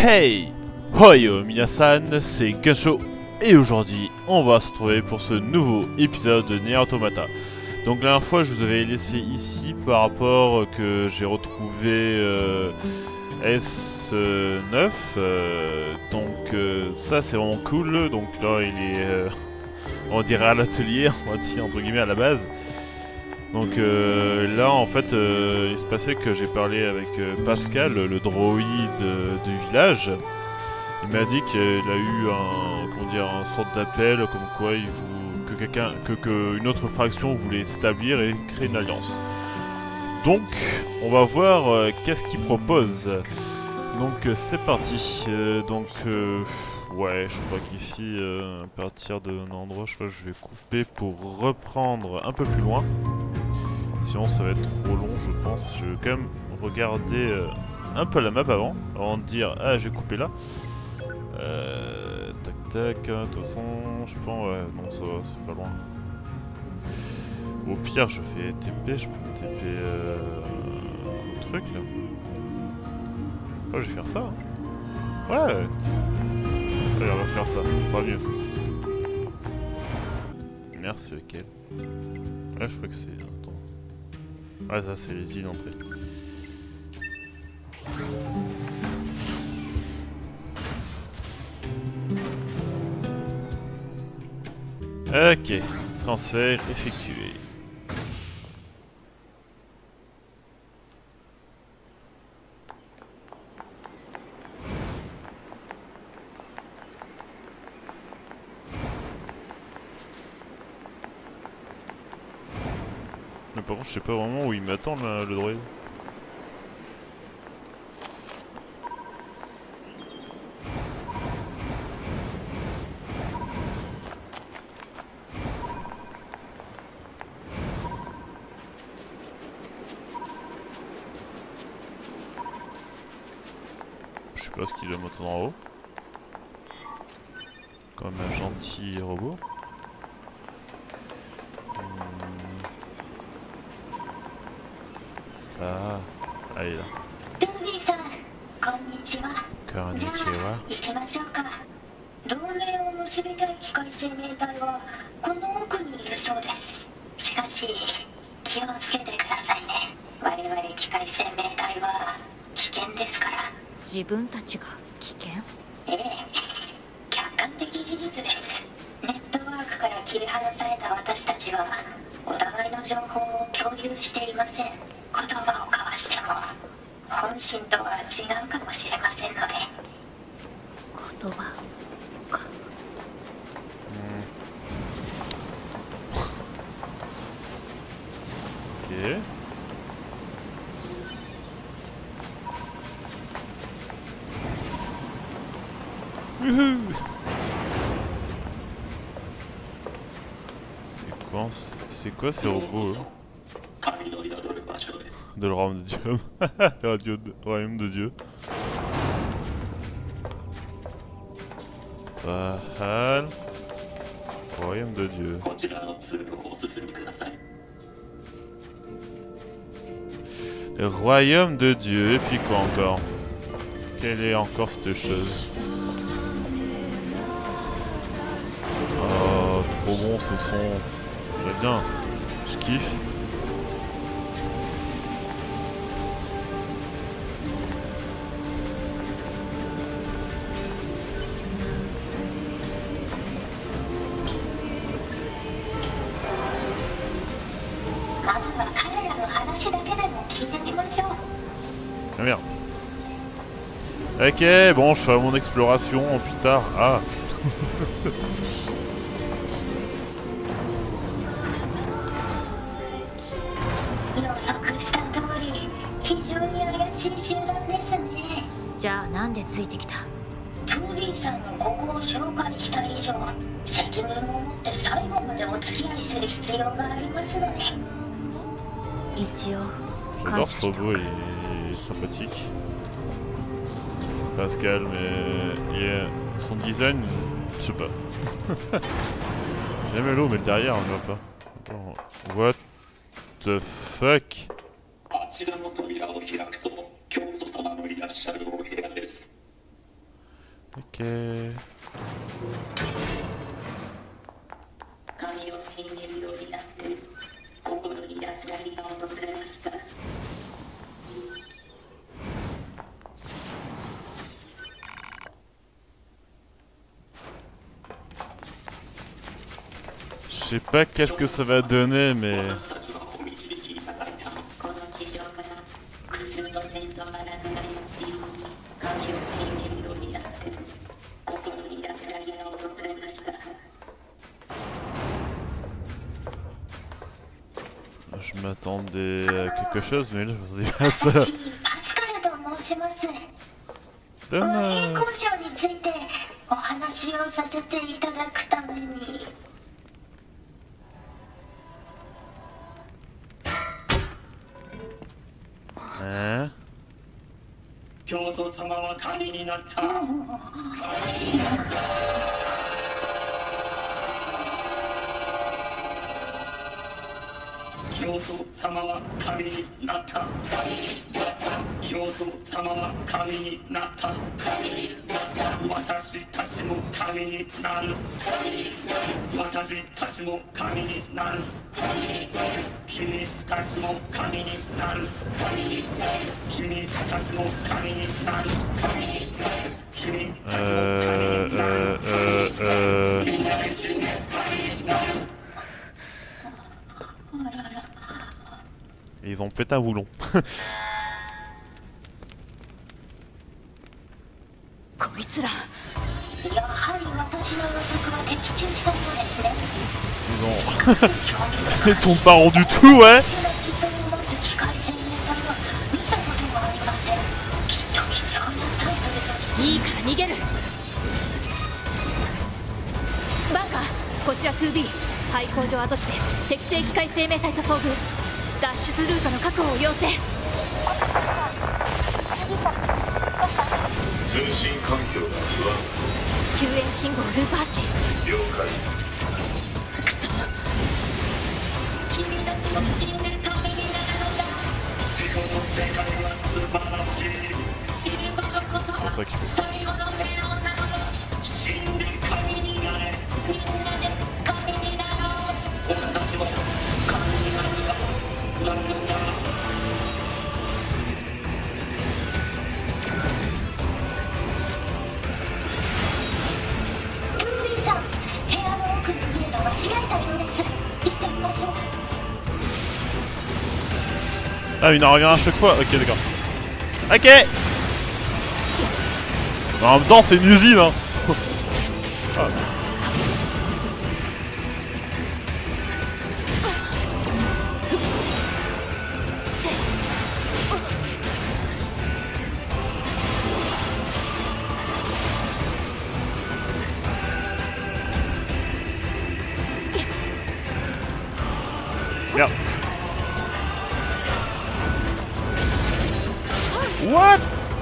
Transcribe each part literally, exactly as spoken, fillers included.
Hey! Hoyo minasan, c'est Gansho et aujourd'hui on va se retrouver pour ce nouveau épisode de Nier Automata. Donc la dernière fois je vous avais laissé ici par rapport que j'ai retrouvé euh, S neuf, euh, donc euh, ça c'est vraiment cool. Donc là il est, euh, on dirait à l'atelier, on va dire entre guillemets à la base. Donc euh, là en fait euh, il se passait que j'ai parlé avec euh, Pascal, le droïde euh, du village. Il m'a dit qu'il a eu un, comment dire, un sorte d'appel comme quoi il vou... que quelqu'un, que, que une autre faction voulait s'établir et créer une alliance. Donc on va voir euh, qu'est-ce qu'il propose. Donc euh, c'est parti. Euh, donc euh, ouais, je crois qu'ici euh, à partir d'un endroit, je crois que je vais couper pour reprendre un peu plus loin. Sinon ça va être trop long, je pense. Je vais quand même regarder euh, un peu la map avant, avant de dire ah j'ai coupé là. Euh, tac tac, de toute façon, je pense, ouais, non ça va, c'est pas loin. Au pire, je fais T P, je peux me T P euh, un truc là. Oh, je vais faire ça. Hein. Ouais. Allez, on va faire ça, ça sera mieux. Merci, lequel? Ouais, je crois que c'est. Attends. Ouais, ça, c'est les îles d'entrée. Ok, transfert effectué. Mais par contre, je sais pas vraiment où il m'attend le, le droïde. Je sais pas ce qu'il doit m'attendre en haut. Comme un gentil robot. Hum... Ça... Ah, il est là. Konnichiwa. 同盟を結びたい機械生命体はこの奥にいるそうです。しかし気をつけてくださいね。我々機械生命体は危険ですから。自分たちが危険？ええ、客観的事実です。ネットワークから切り離された私たちはお互いの情報を共有していません。言葉を交わしても本心とは違うかもしれませんので。言葉。 Ok. Wouhou. C'est quoi, c'est quoi ces robots là? De le royaume de Dieu. Le royaume de Dieu. Tahal. Royaume de Dieu. Le royaume de Dieu. Et puis quoi encore? Quelle est encore cette chose? Oh, trop bon ce son. J'aime bien. Je kiffe. Ah merde. Ok, bon, je ferai mon exploration plus tard. Ah. J'adore ce robot, il est sympathique. Pascal, mais il est... son design, je sais pas. J'aime l'eau, mais le derrière, on ne voit pas. What the fuck? あちらの扉を開くと教祖様のいらっしゃるお部屋です。 Ok. 神を信じるようになって心に安らぎが訪れました。 Je sais pas qu'est-ce que ça va donner, mais... この地上から苦痛と戦争がなくなりますように神を信じるようになって心に安らぎが訪れました。 Je m'attendais à quelque chose, mais là, je m'attendais pas à ça. パスカルと申します。 Dommage. 運営交渉についてお話をさせていただくために。 Hein? 教祖様は神になった。教祖様は神になった。教祖様は神になった。私たちも神になる。私たちも神になる。君たちも神になる。君たちも神になる。君たちも神になる。 Euh, euh, euh... みんな一緒に神になる。 Et ils ont pété un boulon. こいつらやはり私の予測は的中したようですね。 Ils ont... Ils t'ont pas rendu tout, ouais. いいから逃げる。バンカー、こちら ツービー 廃工場跡地で適正機械生命体と遭遇。脱出ルートの確保を要請。 通信環境が不安。 救援信号ループ発信。 了解。 クソ。 君たちも死んでるためになるのだ。 死後の世界は素晴らしい。 死ぬことこそが最後の平穏なのだ。 死んで神になれ。 みんなで神になろう。 俺たちも神になるんだ。なるんだ。 Ah, il en revient à chaque fois. Ok, d'accord. Ok. En même temps, c'est une usine, hein. Ah. Merde. What?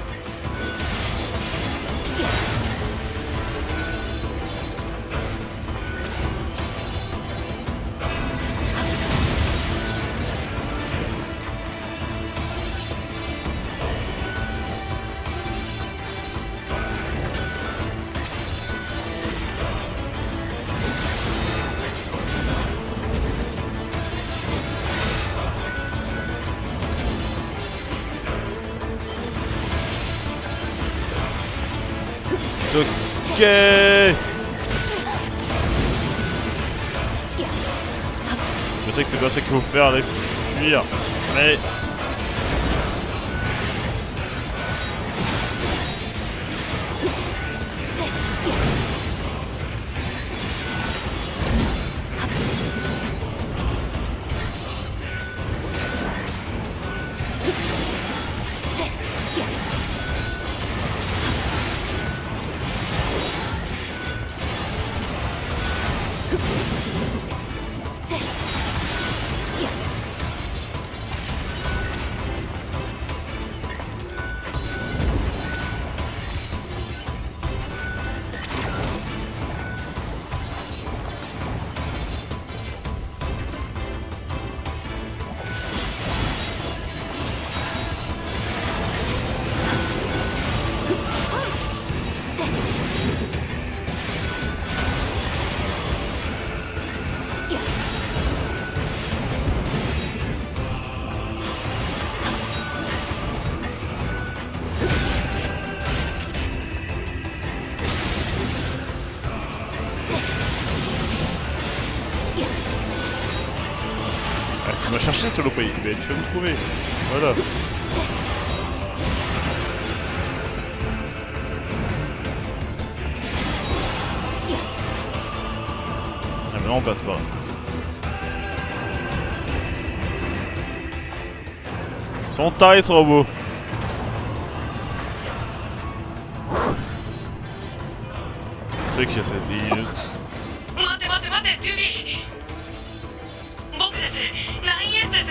Ok. Je sais que c'est pas ça qu'il faut faire, là il faut fuir. Mais... Ah, tu m'as cherché sur le pays, mais tu vas me trouver. Voilà. Ah, maintenant on passe pas. Ils sont tarés ce robot. C'est que cette île. 待て待て待て、トゥービー。僕です。ナインエスです。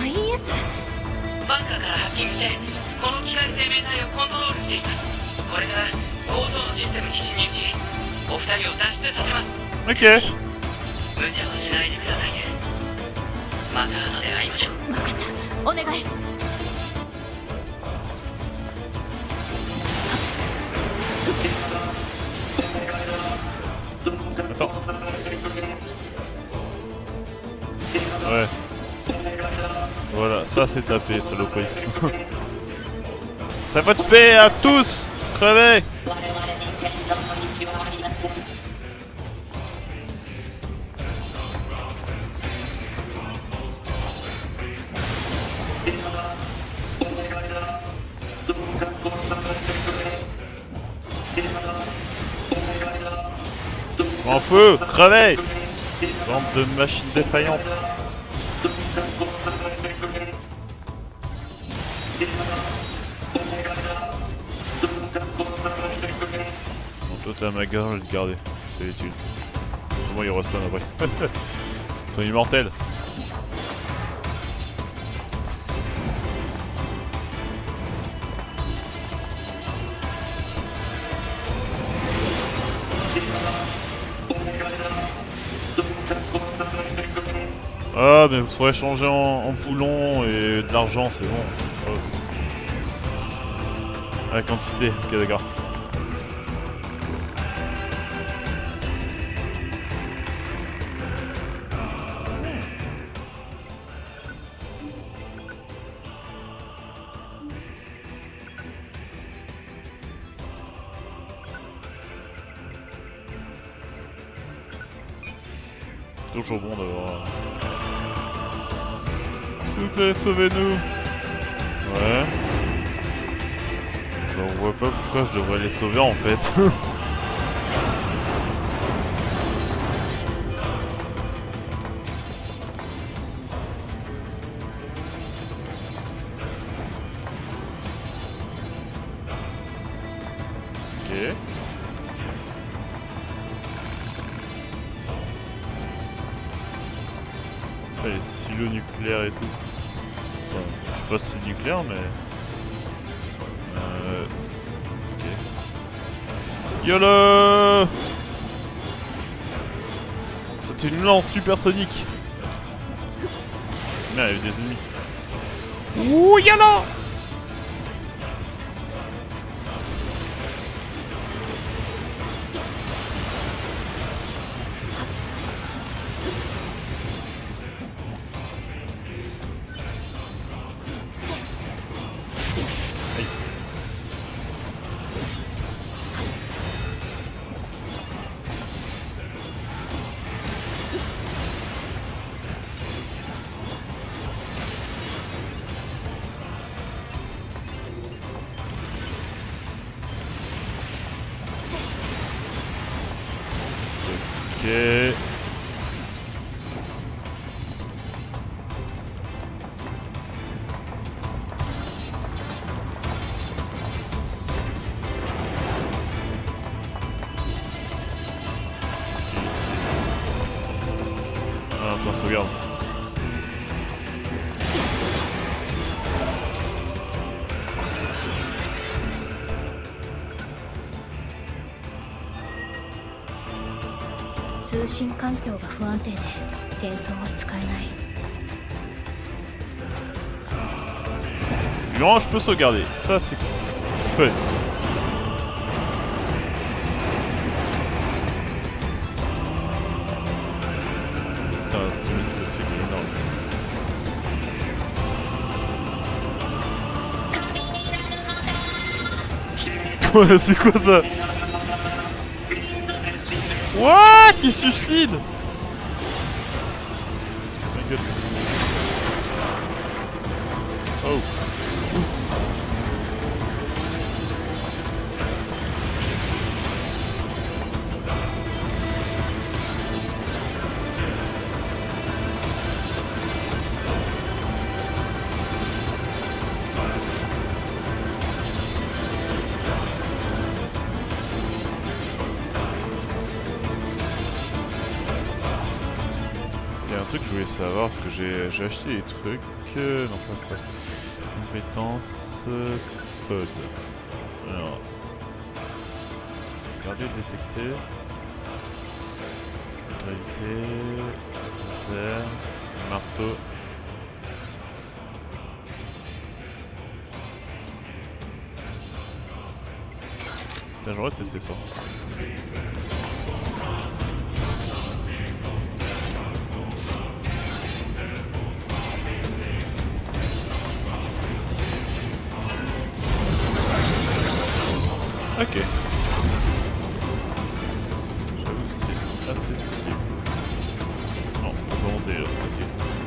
ナインエス？ バンカーからハッキングしてこの機械生命体をコントロールしています。これから構造のシステムに侵入し、お二人を脱出させます。 Ok. 無茶をしないでくださいね。また後で会いましょう。 分かった、お願い。 Attends. Ouais. Voilà, ça c'est tapé, saloperie. Ça va de paix à tous. Crevez. 我々に戦闘の意思はありません。 En feu, crevez. Bande de machines défaillantes. Bon, toi t'as ma gueule, je vais te garder. C'est utile. Moi il respawn après. Ils sont immortels. Ah mais vous ferez changer en, en poulon et de l'argent, c'est bon. Oh. La quantité, ok d'accord. Toujours bon d'avoir... S'il vous plaît, sauvez-nous. Ouais. Je vois pas pourquoi je devrais les sauver en fait. Ok. Ah, les silos nucléaires et tout. Enfin, je sais pas si c'est nucléaire, mais... Euh... Ok. YOLO! C'est une lance supersonique! Mais il y a eu des ennemis. Ouh, YOLO! Ok. Ah, encore sauvegarde. Non, je peux sauvegarder. Ça, c'est fun. Putain, cette musique aussi, c'est énorme. Ouais, c'est quoi ça? What? Il suicide? gueule. Oh. Il y a un truc que je voulais savoir, parce que j'ai j'ai acheté des trucs... Euh, non pas ça. Compétences... Euh, pod. Alors... Garder, détecter... Gravité... Laser... Marteau... Putain, j'aurais testé ça. Ok. J'avoue que c'est assez stylé. Non, volonté là, ok.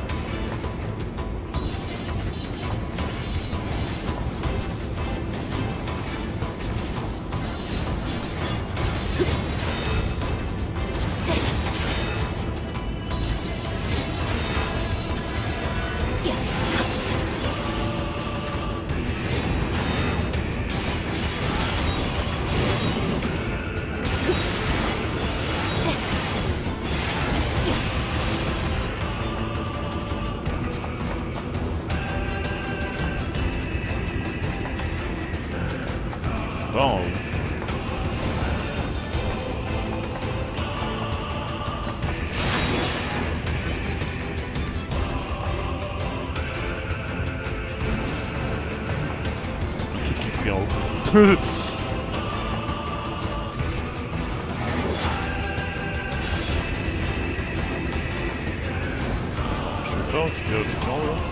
Bon. Le truc qui crie en haut. Je sais pas, tu verras le truc en haut là.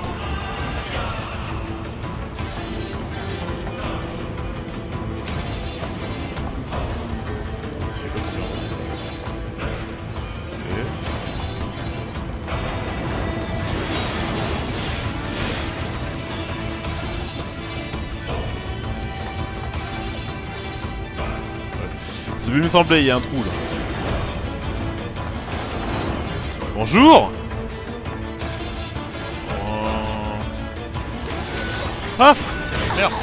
Ça peut me sembler, il y a un trou là. Bonjour. Oh. Ah merde.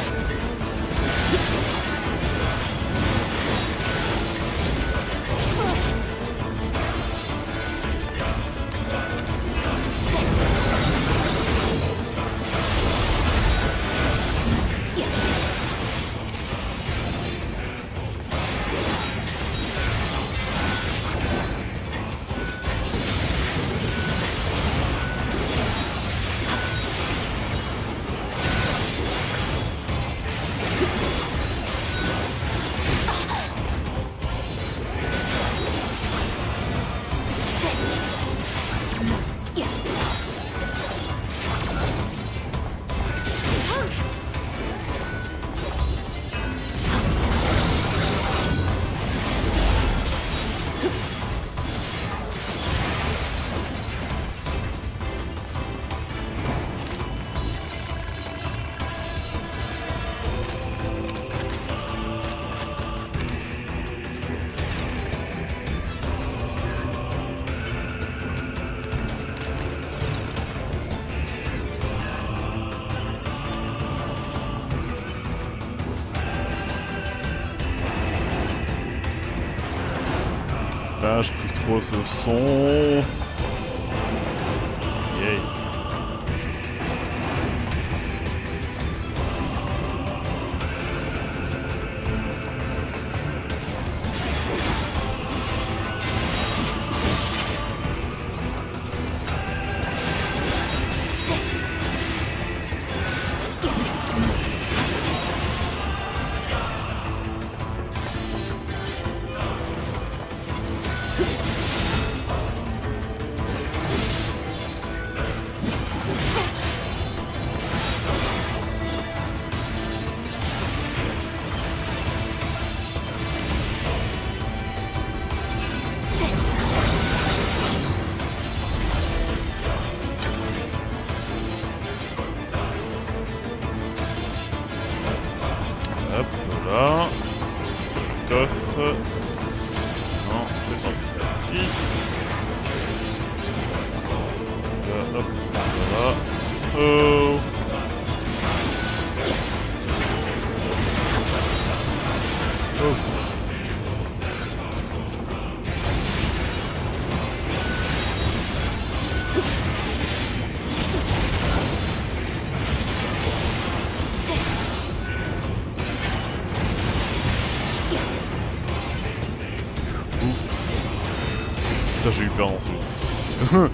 Putain, je kiffe trop ce son. Yay. Hop, voilà. Oh. Oh. Putain, j'ai eu peur dans ce jeu.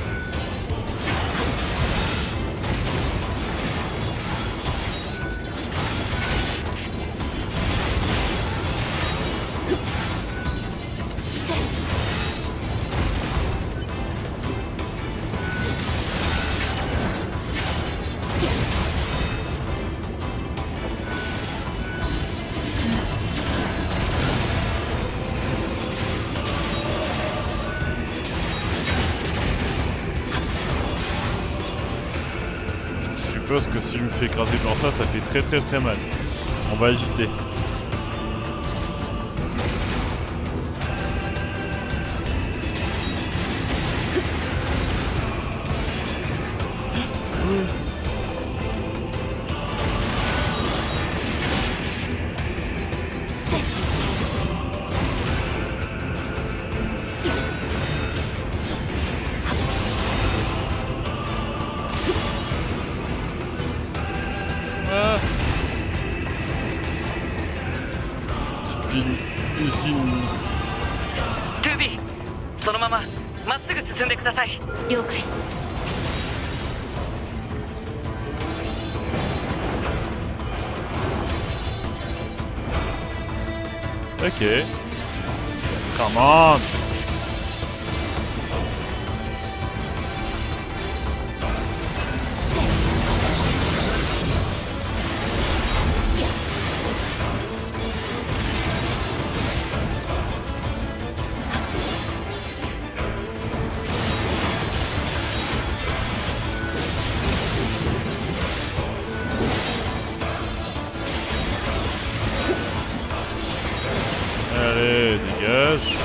Je suppose que si je me fais écraser par ça, ça fait très très très mal. On va éviter. Ici. トゥービー そのまままっすぐ進んでください。 了解。 Ok. Come on. Allez, dégage.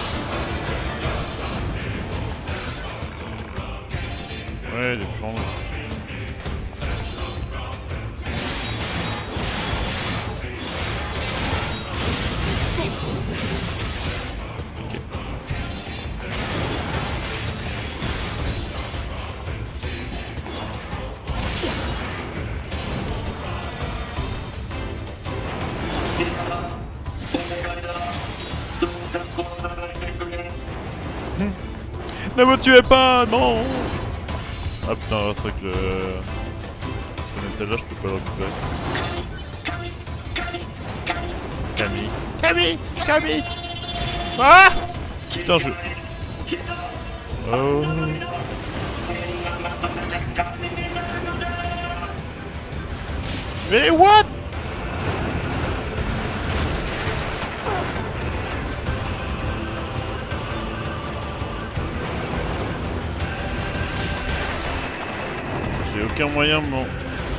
Ouais, des chambres. Ok. Ne me tuez pas, non. Ah putain, c'est vrai que le... ce métal là, je peux pas le récupérer. Camille. Camille Camille Ah putain, je... Oh... Mais what? J'ai aucun moyen de m'en...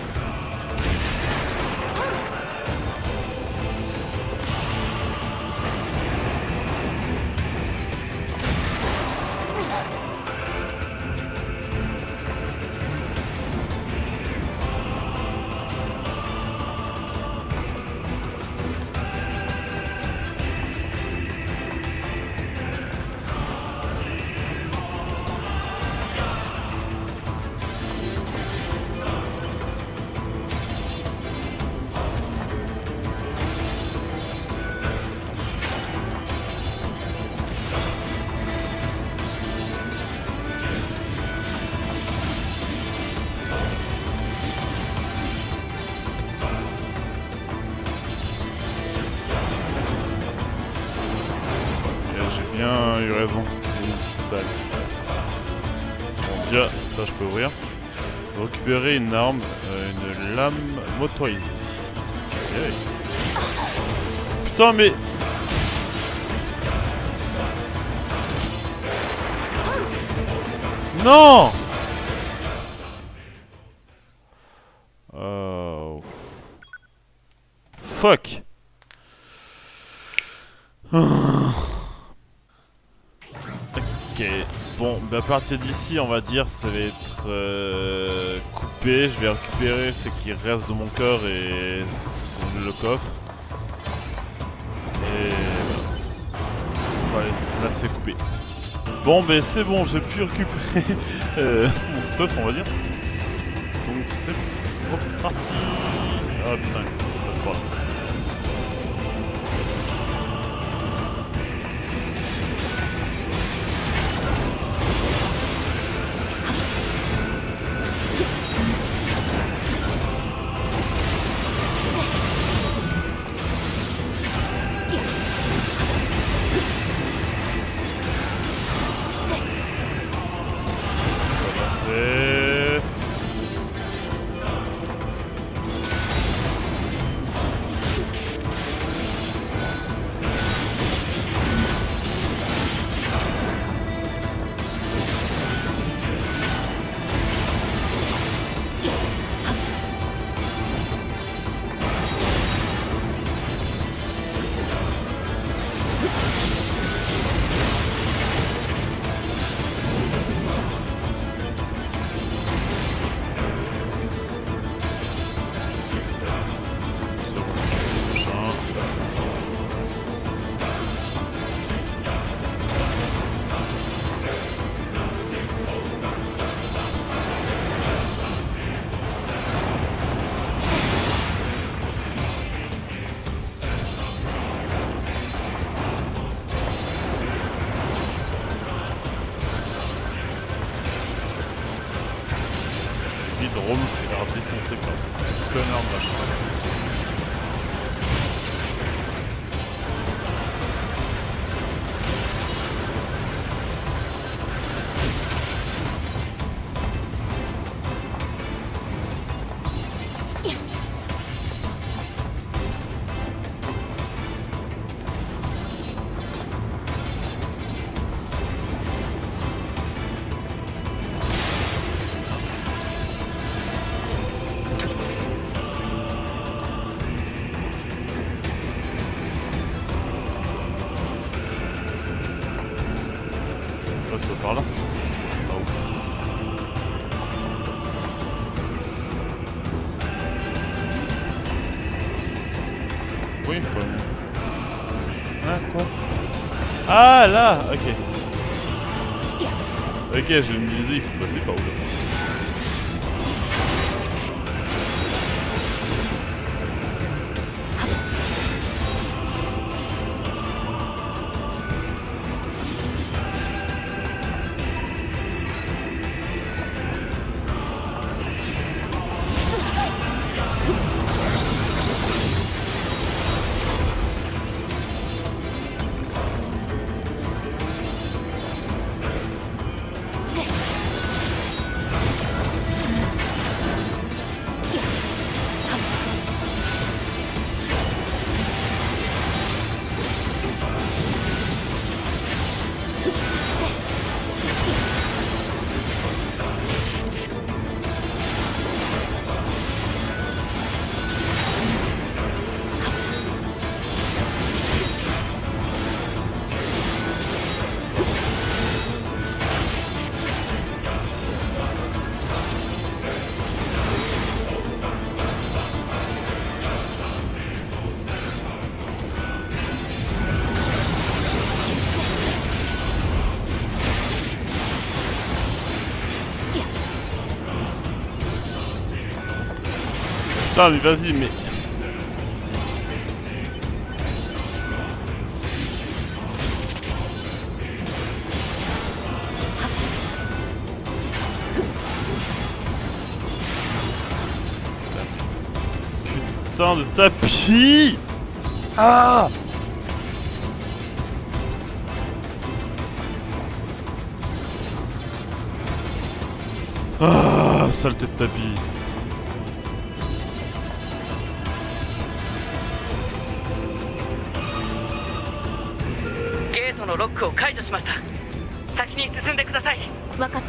J'ai bien eu raison. Une salle. Bon, déjà, ça je peux ouvrir. Récupérer une arme, euh, une lame motorisée. Okay. Putain, mais... Non! Oh. Fuck! Ok. bon, bah, à partir d'ici, on va dire, ça va être euh, coupé. Je vais récupérer ce qui reste de mon corps et le coffre. Et voilà. Ouais, là c'est coupé. Bon, ben c'est bon, j'ai pu récupérer euh, mon stuff, on va dire. Donc c'est reparti. Ah putain, ça passe pas là. Drôle, il va défoncer par ce connard de machin. C'est par là. Ah, ouf. Oui, il faut. Ah, quoi? Ah, là. Ok. Ok, je me disais, il faut passer par où là. Putain, mais vas-y, mais... Putain de tapis! Ah! Ah, saleté de tapis! のロックを解除しました。先に進んでください。 分かった。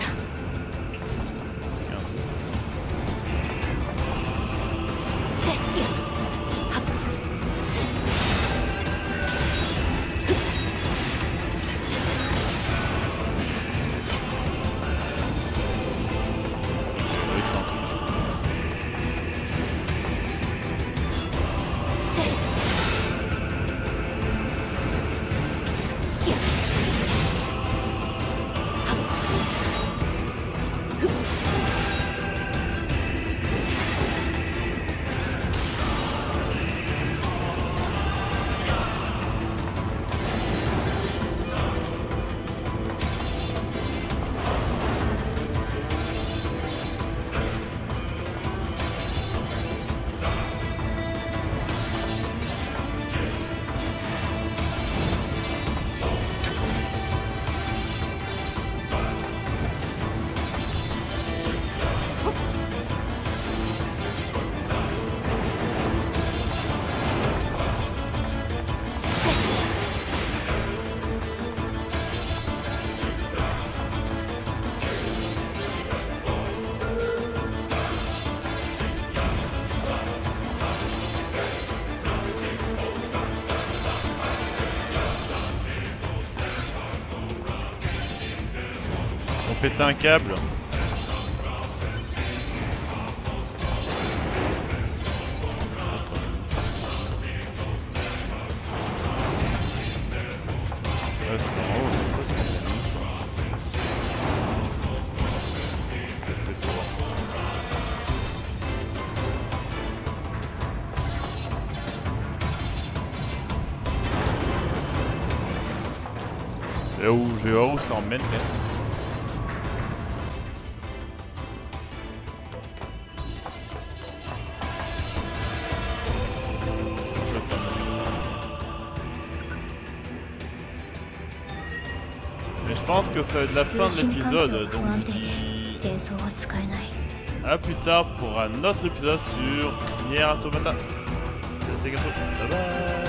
pété un câble. Ouais, c'est en haut, mais ça c'est la nuit, ça. Ça c'est fort. Et où je vais voir où ça emmène quand même. Chouette, ça. Mais je pense que ça va être la fin de l'épisode, donc je dis à plus tard pour un autre épisode sur Nier Automata. C'était quelque chose. Bye bye.